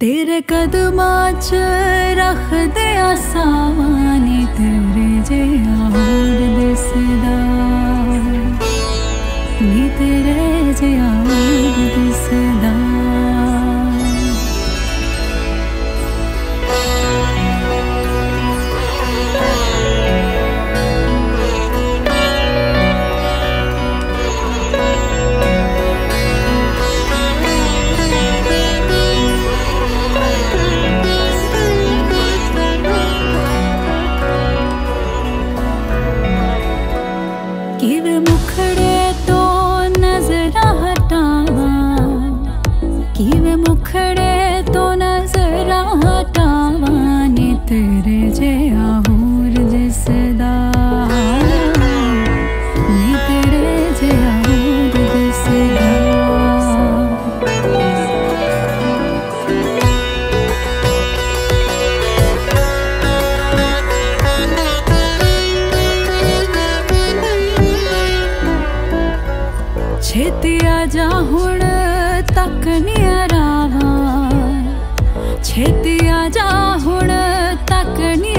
तेरे कदमां च रख दे आसानी, तेरे जिहा होर दिसदा नी, तेरे जिहा होर दिसदा। किवे मुखड़े तो नजरा हटावा, किवे मुखड़े तो नजरा हटावा नी, तेरे जिहा होर दिसदा नी, तेरे जिहा होर दिसदा। छेती आजा हुण तक नी अरावा, छेती आजा हुण तक नी